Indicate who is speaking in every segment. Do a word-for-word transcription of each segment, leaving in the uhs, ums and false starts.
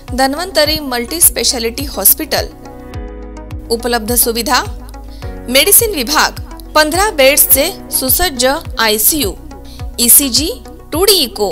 Speaker 1: Dhanvantari multi speciality hospital. उपलब्ध सुविधा: medicine विभाग, पंधरा बेड्सचे सुसज्ज ICU, ECG, two D echo,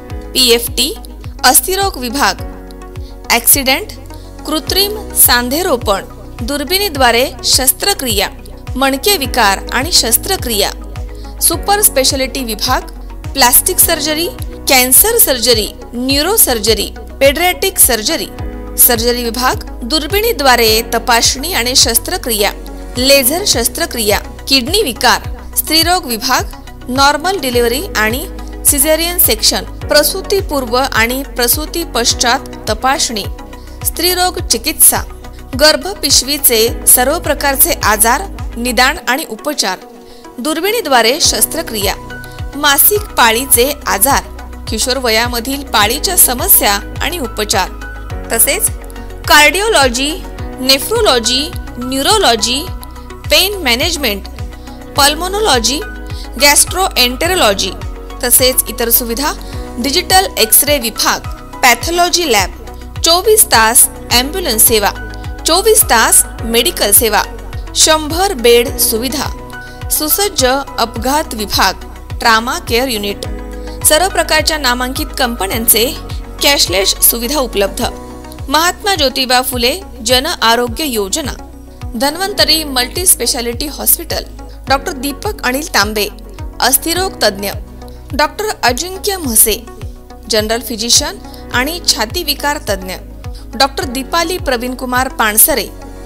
Speaker 1: PFT, अस्थिरोग विभाग, ॲक्सिडेंट, कृत्रिम सांधेरोपण, दुर्बिणीद्वारे शस्त्रक्रिया, मणके विकार आणि शस्त्रक्रिया, सुपर स्पेशालिटी विभाग, plastic surgery, cancer surgery, neuro surgery, paediatric surgery, surgery विभाग, दुर्बिणीद्वारे तपासणी आणि शस्त्रक्रिया, लेझर शस्त्रक्रिया, किडनी विकार, स्त्रीरोग विभाग, नॉर्मल डिलिव्हरी आणि सिझेरियन सेक्शन, प्रसूतीपूर्व आणि प्रसूती पश्चात तपासणी, स्त्रीरोग चिकित्सा, गर्भपिशवीचे सर्व प्रकारचे आजार, निदान आणि उपचार, दुर्बिणीद्वारे शस्त्रक्रिया, मासिक पाळीचे आजार, किशोर वयामधील पाळीच्या समस्या आणि उपचार, तसेच cardiology, nephrology, neurology, pain management, pulmonology, gastroenterology, तसेच इतर सुविधा, डिजिटल एक्स-रे विभाग, पॅथॉलॉजी लॅब, चोवीस तास ॲम्ब्युलन्स सेवा, चोवीस तास मेडिकल सेवा, शंभर बेड सुविधा, सुसज्ज अपघात विभाग, ट्रामा केअर युनिट, सर्व प्रकारच्या नामांकित कंपन्यांचे कॅशलेस सुविधा उपलब्ध। महात्मा ज्योतिबा फुले जन आरोग्य योजना, Dhanvantari multi speciality hospital, doctor Deepak Anil Tambe, अस्थिरोग तज्ञ, doctor Ajinkya Mhase, general physician आणि छाती विकार तज्ञ, doctor Deepali Pravin Kumar Pansare,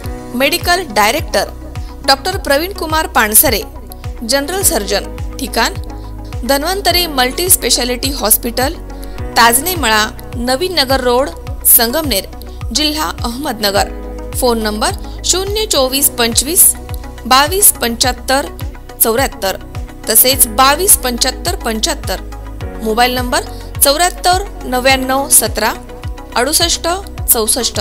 Speaker 1: medical director, doctor Pravin Kumar Pansare, general surgeon. ठिकाण: Dhanvantari multi speciality hospital, Tajane मळा, नवीन नगर रोड, संगमनेर, जिल्हा अहमदनगर। फोन नंबर शून्य चोवीस पंचवीस बावीस पंच्याहत्तर चौऱ्याहत्तर, तसेच बावीस पंच्याहत्तर पंच्याहत्तर। मोबाईल नंबर चौऱ्याहत्तर नव्याण्णव सतरा अडुसष्ट चौसष्ट।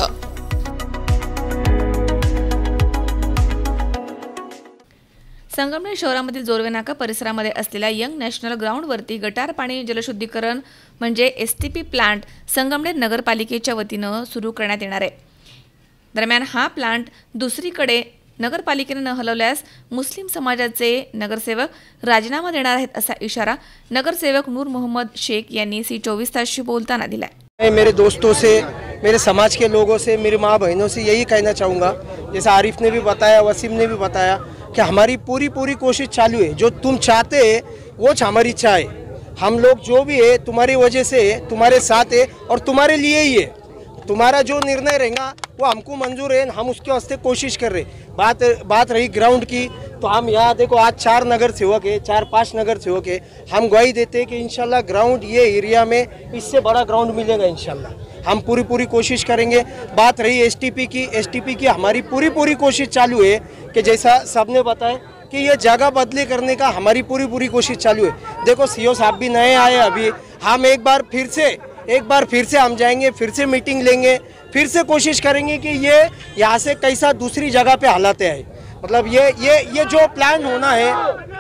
Speaker 1: संगमनेर शहरामधील जोरवे नाका परिसरामध्ये असलेल्या यंग नॅशनल ग्राउंडवरती गटार पाणी जलशुद्धीकरण म्हणजे S T P plant Sangamner नगरपालिकेच्या वतीनं सुरू करण्यात येणार आहे। दरम्यान हा प्लांट दुसरीकडे नगरपालिकेने न हलवल्यास मुस्लिम समाजाचे नगरसेवक राजीनामा देणार आहेत असा इशारा नगरसेवक नूर मोहम्मद शेख यांनी सी चौबीस तासशी बोलताना दिलाय।
Speaker 2: मेरे दोस्तों से, मेरे समाज के लोगों से, मेरी माँ बहनों से यही कहना चाहूँगा, जैसा आरिफ ने भी बताया, वसीम ने भी बताया कि हमारी पूरी पूरी कोशिश चालू है। जो तुम चाहते हैं वो हमारी इच्छा है। हम लोग जो भी है तुम्हारी वजह से है, तुम्हारे साथ है और तुम्हारे लिए ही है। तुम्हारा जो निर्णय रहेगा वो हमको मंजूर है, हम उसके वास्ते कोशिश कर रहे। बात बात रही ग्राउंड की, तो हम यहाँ देखो आज चार नगर सेवक है, चार पांच नगर सेवक है, हम गवाही देते हैं कि इंशाल्लाह ग्राउंड ये एरिया में इससे बड़ा ग्राउंड मिलेगा इंशाल्लाह। हम पूरी पूरी कोशिश करेंगे। बात रही एसटीपी की, एसटीपी की हमारी पूरी पूरी कोशिश चालू है कि जैसा सबने बताया कि ये जगह बदली करने का हमारी पूरी पूरी कोशिश चालू है। देखो सीओ साहब भी नए आए अभी, हम एक बार फिर से एक बार फिर से हम जाएंगे, फिर से मीटिंग लेंगे, फिर से कोशिश करेंगे कि ये यहाँ से कैसा दूसरी जगह पे हालाते हैं। मतलब ये ये ये जो प्लान होना है,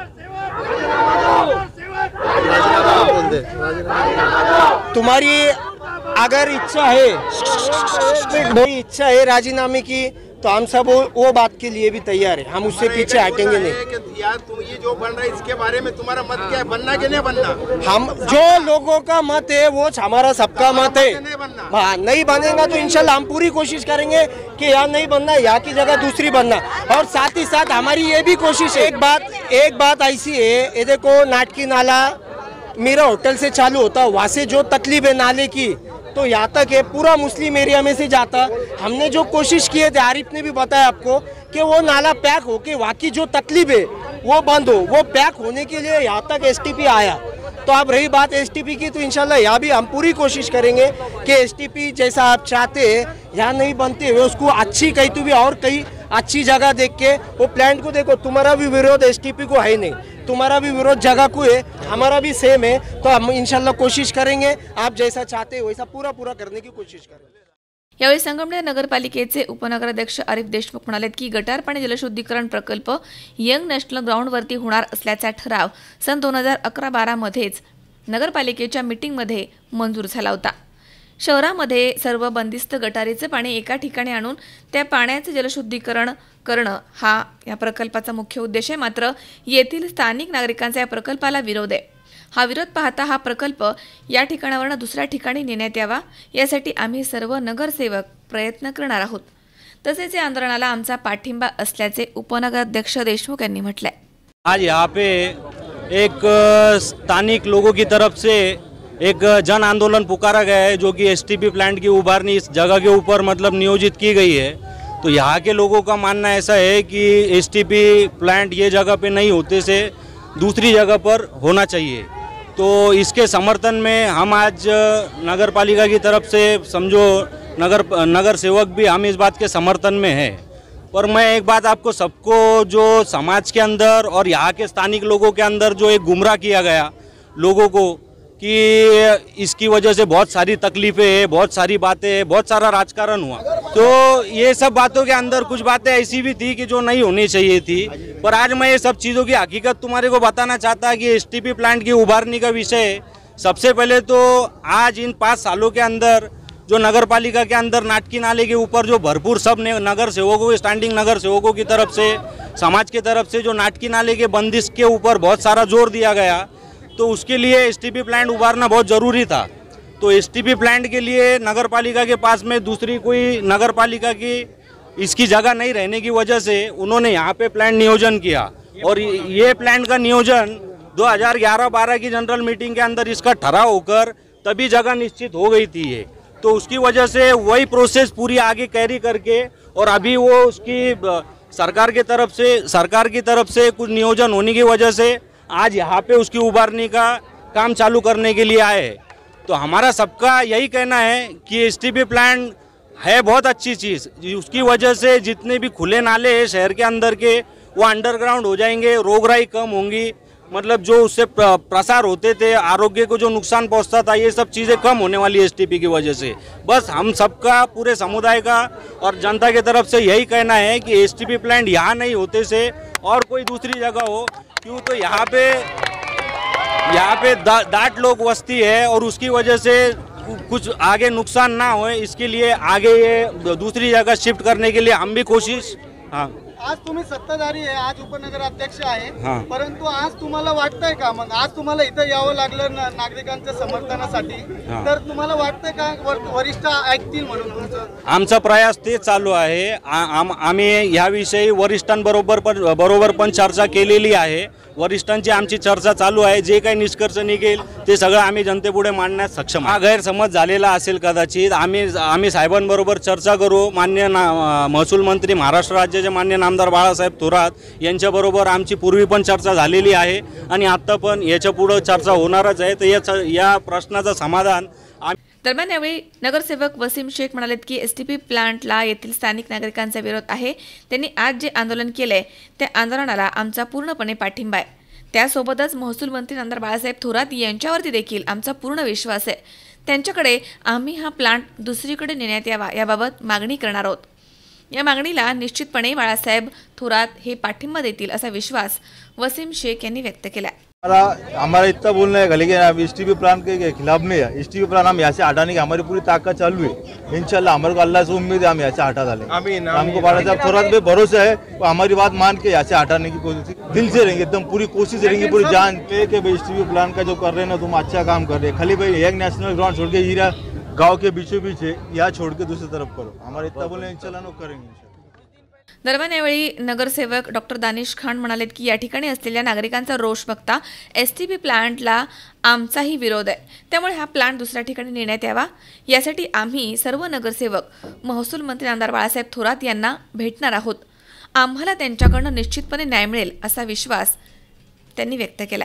Speaker 2: तुम्हारी अगर इच्छा है, मेरी इच्छा है राजीनामे की, तो हम सब वो, वो बात के लिए भी तैयार है। हम उससे पीछे हटेंगे नहीं।
Speaker 3: यार तुम ये जो बन रहा है इसके बारे में तुम्हारा मत क्या है, बनना कि नहीं बनना?
Speaker 2: हम जो लोगों का मत है वो हमारा सबका मत है। हाँ, नहीं बनेगा तो इंशाल्लाह हम पूरी कोशिश करेंगे कि यहाँ नहीं बनना, यहाँ की जगह दूसरी बनना। और साथ ही साथ हमारी ये भी कोशिश है, एक बात एक बात ऐसी है, ये देखो नाटकी नाला मेरा होटल से चालू होता, वहाँ से जो तकलीफ है नाले की तो यहाँ तक है, पूरा मुस्लिम एरिया में से जाता। हमने जो कोशिश किए थे, आरिफ ने भी बताया आपको कि वो नाला पैक होके वहाँ की जो तकलीफ है वो बंद हो, वो पैक होने के लिए यहाँ तक एसटीपी आया। तो अब रही बात एसटीपी की, तो इंशाल्लाह यहाँ भी हम पूरी कोशिश करेंगे कि एसटीपी जैसा आप चाहते हैं यहाँ नहीं बनते हुए उसको अच्छी कहीं तो भी और कहीं अच्छी जगह देख के वो प्लांट को देखो। तुम्हारा भी विरोध एसटीपी को है नहीं, तुम्हारा भी विरोध जगह को है, हमारा भी सेम है। तो हम इंशाल्लाह कोशिश करेंगे आप जैसा चाहते हैं वैसा पूरा पूरा करने की कोशिश करेंगे।
Speaker 1: यावेळी संगमनेर नगरपालिकेचे उपनगराध्यक्ष आरिफ देशमुख म्हणाले की गटार पाणी जलशुद्धीकरण प्रकल्प यंग नॅशनल ग्राउंडवरती होणार असल्याचा ठराव सन दोन हजार अकरा बारा मध्येच नगरपालिकेच्या मीटिंगमध्ये मंजूर झाला होता। शहरामध्ये सर्व बंदिस्त गटारीचे पाणी एका ठिकाणी आणून त्या पाण्याचे जलशुद्धीकरण करणं हा या प्रकल्पाचा मुख्य उद्देश आहे। मात्र येथील स्थानिक नागरिकांचा या प्रकल्पाला विरोध आहे। हा विरोध पाहता हा प्रकल्प या ठिकाणावरून दुसऱ्या ठिकाणी नेण्यात यावा यासाठी आम्ही सर्व नगरसेवक प्रयत्न करणार आहोत। तसेच या आंदोलनाला आमचा पाठिंबा असल्याचे उपनगराध्यक्ष देशमुख यांनी म्हटलंय।
Speaker 4: आज यहाँ पे एक स्थानिक लोगों की तरफ से एक जन आंदोलन पुकारा गया है, जो कि एसटीपी प्लांट की उभारनी इस जगह के ऊपर मतलब नियोजित की गई है। तो यहाँ के लोगों का मानना ऐसा है कि एसटीपी प्लांट ये जगह पे नहीं होते से दूसरी जगह पर होना चाहिए। तो इसके समर्थन में हम आज नगर पालिका की तरफ से समझो नगर नगर सेवक भी हम इस बात के समर्थन में है। पर मैं एक बात आपको सबको जो समाज के अंदर और यहाँ के स्थानिक लोगों के अंदर जो एक गुमराह किया गया लोगों को कि इसकी वजह से बहुत सारी तकलीफ़ें हैं, बहुत सारी बातें हैं, बहुत सारा राजकारण हुआ। तो ये सब बातों के अंदर कुछ बातें ऐसी भी थी कि जो नहीं होनी चाहिए थी। पर आज मैं ये सब चीज़ों की हकीकत तुम्हारे को बताना चाहता कि एसटीपी प्लांट की उभारने का विषय सबसे पहले तो आज इन पाँच सालों के अंदर जो नगर पालिका के अंदर नाटकी नाले के ऊपर जो भरपूर सब नगर सेवकों स्टैंडिंग नगर सेवकों की तरफ से समाज की तरफ से जो नाटकी नाले के बंदिश के ऊपर बहुत सारा जोर दिया गया, तो उसके लिए एसटीपी प्लांट उभारना बहुत ज़रूरी था। तो एसटीपी प्लांट के लिए नगर पालिका के पास में दूसरी कोई नगर पालिका की इसकी जगह नहीं रहने की वजह से उन्होंने यहाँ पे प्लांट नियोजन किया। और ये प्लांट का नियोजन दो हज़ार ग्यारह बारह की जनरल मीटिंग के अंदर इसका ठहराव होकर तभी जगह निश्चित हो गई थी ये। तो उसकी वजह से वही प्रोसेस पूरी आगे कैरी करके और अभी वो उसकी सरकार की तरफ से सरकार की तरफ से कुछ नियोजन होने की वजह से आज यहाँ पे उसकी उभारने का काम चालू करने के लिए आए। तो हमारा सबका यही कहना है कि एसटीपी प्लांट है बहुत अच्छी चीज़, उसकी वजह से जितने भी खुले नाले हैं शहर के अंदर के वो अंडरग्राउंड हो जाएंगे, रोगराई कम होंगी, मतलब जो उससे प्रसार होते थे आरोग्य को जो नुकसान पहुंचता था ये सब चीज़ें कम होने वाली है एसटीपी की वजह से। बस हम सबका पूरे समुदाय का और जनता की तरफ से यही कहना है कि एसटीपी प्लांट यहाँ नहीं होते से और कोई दूसरी जगह हो, क्यों तो यहाँ पे यहाँ पे दा, दाट लोग वस्ती है और उसकी वजह से कुछ आगे नुकसान ना हो, इसके लिए आगे ये दूसरी जगह शिफ्ट करने के लिए हम भी कोशिश। हाँ,
Speaker 5: आज तुम्ही सत्ताधारी आहे, आज उपनगराध्यक्ष आहे,
Speaker 4: हाँ।
Speaker 5: परंतु आज तुम्हाला वाटतंय का मग आज तुम्हाला इथं यावं लागलं नागरिकांच्या समर्थनासाठी,
Speaker 4: हाँ।
Speaker 5: तर तुम्हाला वाटतंय का वरिष्ठ ऐकतील म्हणून तुमचं?
Speaker 4: आमचा प्रयास तेच चालू आहे। आम आम्ही याविषयी वरिष्ठांबरोबर पण बरोबर पण चर्चा केलेली आहे। वरिष्ठांची आमची चर्चा चालू आहे। जे काही निष्कर्ष निघेल ते सगळं आम्ही जनतेपुढे मांडण्यास सक्षम आहे। हा गैरसमज झालेला असेल कदाचित, आम्ही आम्ही साहेबांबरोबर चर्चा करू। मान्य महसूल मंत्री महाराष्ट्र राज्याचे मान्य आमदार बाळासाहेब थोरात यांच्याबरोबर आमची पूर्वी पण चर्चा झालेली आहे आणि आता पण याच्या पुढे चर्चा होणारच आहे। तर या प्रश्नाचं समाधान।
Speaker 1: दरम्यान यावेळी नगरसेवक वसीम शेख म्हणाले की एसटीपी प्लांटला येथील स्थानिक नागरिकांचा विरोध आहे। त्यांनी आज जे आंदोलन केले त्या आंदोलनाला आमचा पूर्णपणे पाठिंबा आहे। त्यासोबतच महसूल मंत्री आमदार बाळासाहेब थोरात यांच्यावरती देखील आमचा पूर्ण विश्वास आहे। त्यांच्याकडे आम्ही हा प्लांट दुसरीकडे नेण्यात यावा याबाबत मागणी करणार आहोत। या मागणीला निश्चितपणे बाळासाहेब थोरात हे पाठिंबा देतील असा विश्वास वसीम शेख यांनी व्यक्त केला।
Speaker 6: हमारा हमारा इतना बोलना है गली के एसटीपी प्लान के खिलाफ नहीं है। एसटीपी प्लान हम यहाँ से हटाने की हमारी पूरी ताकत चालू है। इंशाल्लाह हमारे को अल्लाह से उम्मीद है हम यहाँ से हटा डालेंगे। हमको बाला साहब थोड़ा भी भरोसा है, वो हमारी बात मान के यहाँ से हटाने की कोशिश दिल से रहेंगे, एकदम पूरी कोशिश रहेंगे, पूरी जान पे कि भाई एसटीपी प्लान का जो कर रहे हैं ना तुम अच्छा काम कर रहे हैं। खाली भाई एक नेशनल ग्राउंड छोड़ के हीरा गाँव के बीचों बीच है, यहाँ छोड़ के दूसरी तरफ करो। हमारे इतना बोले इंशाल्लाह करेंगे।
Speaker 1: दरम्यान यावेळी नगरसेवक डॉक्टर दानिश खान म्हणाले की या ठिकाणी असलेल्या नागरिकांचा रोष बघता एसटीपी प्लांटला आमचाही विरोध आहे। त्यामुळे हा प्लांट दुसऱ्या ठिकाणी नेण्यात यावा यासाठी आम्ही सर्व नगरसेवक महसूल मंत्री आमदार बाळासाहेब थोरात यांना भेटणार आहोत। आम्हाला त्यांच्याकडून निश्चितपणे न्याय मिळेल असा विश्वास त्यांनी व्यक्त केला।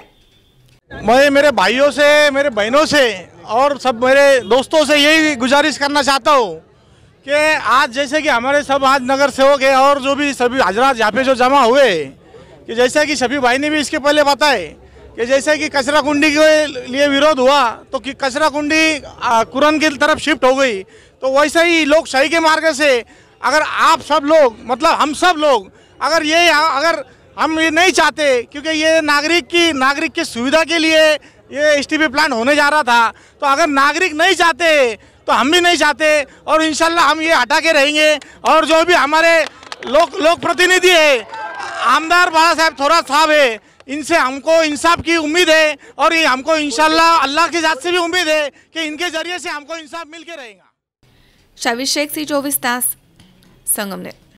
Speaker 5: मैं मेरे भाइयों से, मेरे बहनों से और सब मेरे दोस्तों से यही गुजारिश करना चाहता हूँ कि आज जैसे कि हमारे सब आज नगर सेवक है और जो भी सभी हजरात यहाँ पे जो जमा हुए कि जैसे कि सभी भाई ने भी इसके पहले बताए कि जैसे कि कचरा कुंडी के लिए विरोध हुआ तो कि कचरा कुंडी कुरन की तरफ शिफ्ट हो गई, तो वैसे ही लोकशाही के मार्ग से अगर आप सब लोग मतलब हम सब लोग अगर ये अगर हम ये नहीं चाहते, क्योंकि ये नागरिक की नागरिक की सुविधा के लिए ये एसटीपी प्लांट होने जा रहा था, तो अगर नागरिक नहीं चाहते तो हम भी नहीं चाहते और इंशाल्लाह हम ये हटा के रहेंगे। और जो भी हमारे लोक लोक प्रतिनिधि है, आमदार बाला साहब थोरात साहब है, इनसे हमको इंसाफ की उम्मीद है और ये हमको इंशाल्लाह अल्लाह की जात से भी उम्मीद है कि इनके जरिए से हमको इंसाफ मिल के रहेगा।
Speaker 1: शावीर शेख, सी चोवीस तास, संगमनेर।